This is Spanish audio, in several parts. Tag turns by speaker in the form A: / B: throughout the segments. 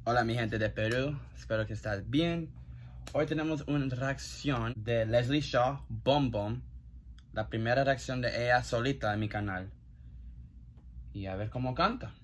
A: Hola mi gente de Perú, espero que estés bien. Hoy tenemos una reacción de Leslie Shaw, Bom Bom. La primera reacción de ella solita en mi canal. Y a ver cómo canta.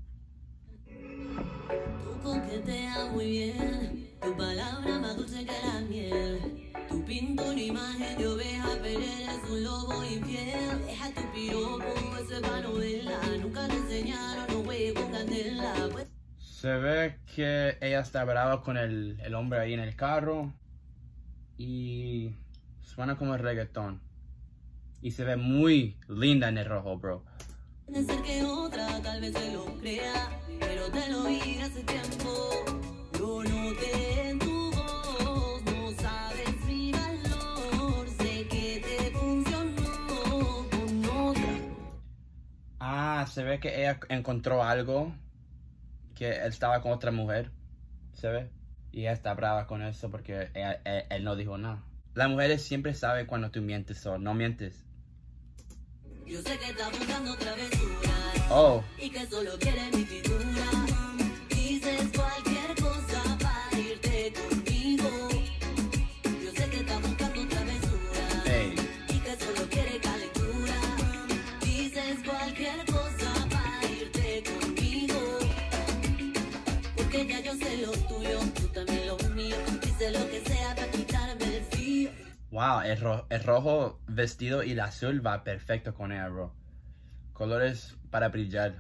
B: Tú coqueteas muy bien, tu palabra más dulce que la miel. Tu pinto una imagen de oveja, pero eres un lobo infiel. Deja tu piropo, ese pa' novela. Nunca te enseñaron, no juegues con candela. Pues...
A: Se ve que ella está brava con el hombre ahí en el carro. Y suena como el reggaetón. Y se ve muy linda en el rojo, bro.
B: Puede ser que otra tal vez se lo crea, pero te lo vi hace tiempo. Yo noté en tu voz, no sabes mi valor. Sé que te funcionó con otra.
A: Ah, se ve que ella encontró algo. Que él estaba con otra mujer. ¿Se ve? Y ella está brava con eso porque él no dijo nada. Las mujeres siempre saben cuando tú mientes o no mientes.
B: Yo sé que estás buscando travesura.
A: Oh.
B: Y que solo quieres mi figura. Dices cualquier cosa para irte conmigo. Yo sé que estás buscando travesura.
A: Hey.
B: Y que solo quieres calentura. Dices cualquier cosa para irte conmigo. Porque ya yo sé lo tuyo, tú también lo mío. Dice lo que sea para quitarme el frío.
A: Wow, el rojo vestido y el azul va perfecto con ella, bro. Colores para brillar.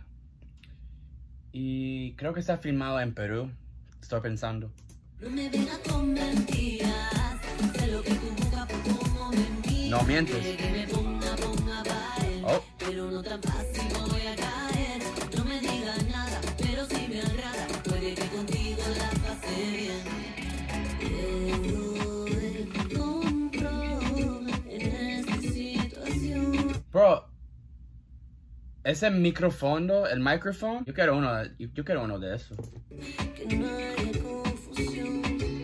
A: Y creo que está filmado en Perú. Estoy pensando.
B: No me vengas con mentiras. Sé lo que tú buscas por cómo me miras.
A: No mientes.
B: Quiere que me ponga para él.
A: Oh.
B: Pero no tan fácil no voy a caer. No me digas nada, pero si me agrada. Puede que contigo la pase bien. Quiero el control en esta situación.
A: Bro, ese micrófono, el micrófono, yo quiero uno de esos.
B: Que no haya confusión.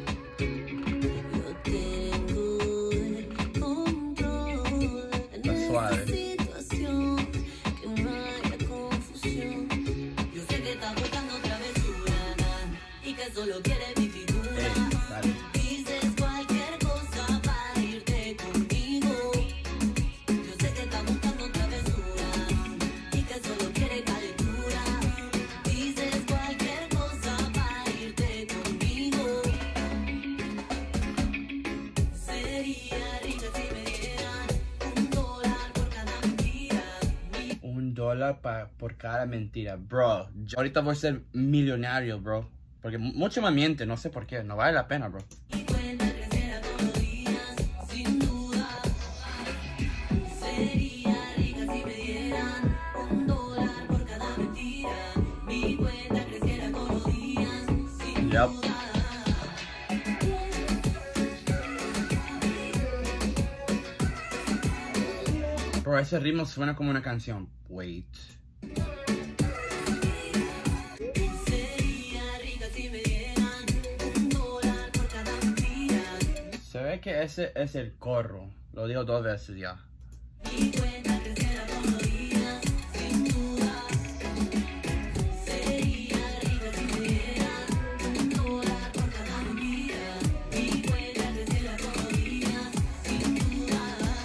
B: Yo tengo el control en
A: Está suave.
B: esta situación. Que no haya confusión. Yo sé que estás buscando travesura y que solo quieres mi figura.
A: Dale.
B: Dices cualquier cosa para irte conmigo. Yo sé que estás buscando travesura y que solo quieres calentura. Dices cualquier cosa para irte conmigo. Sería rica si me dieran $1 por cada mentira.
A: $1 por cada mentira, bro. Yo ahorita voy a ser millonario, bro. Porque mucho me miente, no sé por qué. No vale la pena, bro.
B: Mi cuenta creciera todos los días, sin duda. Sería rica si me dieran $1 por cada mentira. Mi cuenta creciera todos los días, sin
A: Yep.
B: duda.
A: Bro, ese ritmo suena como una canción. Wait.
B: Sería rica si me dieran $1 por cada mentira.
A: Se ve que ese es el coro. Lo digo 2 veces ya.
B: Mi cuenta creciera todos los días, sin duda. Sería rica si me dieran $1 por cada mentira. Mi cuenta creciera todos los días, sin duda.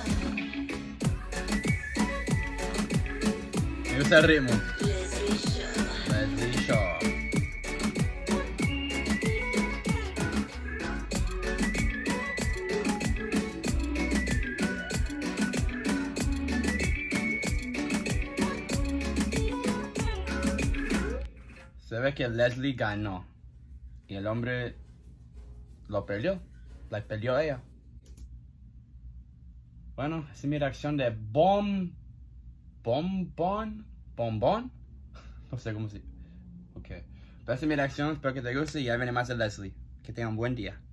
A: Me gusta el ritmo.
B: Leslie Shaw.
A: Leslie Shaw. Se ve que Leslie ganó. Y el hombre lo perdió. La perdió ella. Bueno, esa es mi reacción de Bombón. No sé cómo se... Ok. Pero esa es mi reacción. Espero que te guste y ya viene más de Leslie. Que tengan un buen día.